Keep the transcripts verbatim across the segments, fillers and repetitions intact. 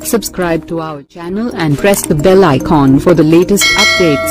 Subscribe to our channel and press the bell icon for the latest updates.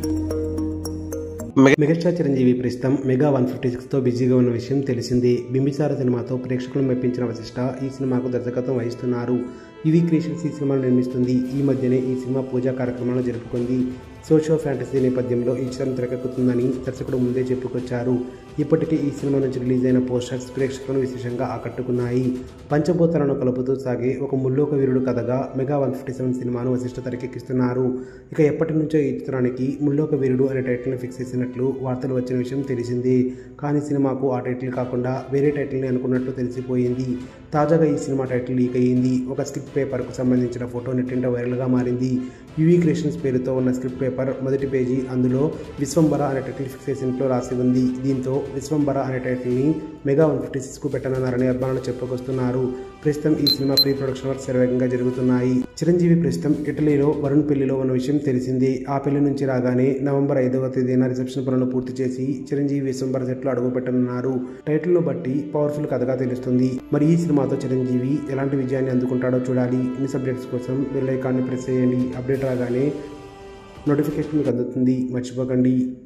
Megastar Chiranjeevi ప్రస్తుతం mega one fifty six తో బిజీగా ఉన్న విషయం తెలిసిందే. బింబిసార సినిమాతో ప్రేక్షకులను మెప్పించిన వశిష్ఠ ఈ సినిమాకు దర్శకత్వం వహిస్తున్నారు. యువి క్రియేషన్స్ ఈ సినిమాను నిర్మిస్తుంది. ఈ మధ్యనే ఈ సినిమా పూజా కార్యక్రమాలను జరుపుకుంది. సోషియో ఫ్యాంటసీ నేపథ్యంలో ఈ చిత్రం తెరకెక్కుతుందని దర్శకుడు ముందే చెప్పుకొచ్చారు. ఇప్పటికే ఈ సినిమా నుంచి రిలీజ్ అయిన పోస్టర్స్ ప్రేక్షకులను విశేషంగా ఆకట్టుకున్నాయి. పంచభూతాలను కలుపుతూ సాగే ఒక ముల్లోక వీరుడు కథగా మెగా వన్ ఫిఫ్టీ సెవెన్ సినిమాను వశిష్ఠ తెరకెక్కిస్తున్నారు. ఇక ఎప్పటి నుంచో ఈ చిత్రానికి ముల్లోక వీరుడు అనే టైటిల్ని ఫిక్స్ చేసినట్లు వార్తలు వచ్చిన విషయం తెలిసిందే. కానీ సినిమాకు ఆ టైటిల్ కాకుండా వేరే టైటిల్ని అనుకున్నట్లు తెలిసిపోయింది. తాజాగా ఈ సినిమా టైటిల్ లీక్ అయ్యింది. ఒక స్క్రిప్ట్ పేపర్కు సంబంధించిన ఫోటో నెట్టింట వైరల్గా మారింది. యువి క్రియేషన్స్ పేరుతో ఉన్న స్క్రిప్ట్ పేపర్ మొదటి పేజీ అందులో విశ్వంబర అనే టైటిల్ ఫిక్స్ చేసినట్లు రాసి ఉంది. దీంతో విశ్వంబర అనే టైటిల్ని మెగా వన్ ఫిఫ్టీ సిక్స్కు పెట్టనున్నారని అభిమానులు చెప్పుకొస్తున్నారు. ప్రస్తుతం ఈ సినిమా ప్రీ ప్రొడక్షన్ వర్క్స్ శరవేగంగా జరుగుతున్నాయి. చిరంజీవి ప్రస్తుతం ఇటలీలో వరుణ్ పెళ్లిలో ఉన్న విషయం తెలిసిందే. ఆ పెళ్లి నుంచి రాగానే నవంబర్ ఐదవ తేదీన రిసెప్షన్ పనులను పూర్తి చేసి చిరంజీవి విశ్వంబర సెట్లో అడుగు పెట్టనున్నారు. టైటిల్ను బట్టి పవర్ఫుల్ కథగా తెలుస్తుంది. మరి ఈ సినిమాతో చిరంజీవి ఎలాంటి విజయాన్ని అందుకుంటాడో చూడాలి. న్యూస్ అప్డేట్స్ కోసం బెల్ ఐకాన్ని ప్రెస్ చేయండి. అప్డేట్ రాగానే నోటిఫికేషన్ మీకు అందుతుంది. మర్చిపోకండి.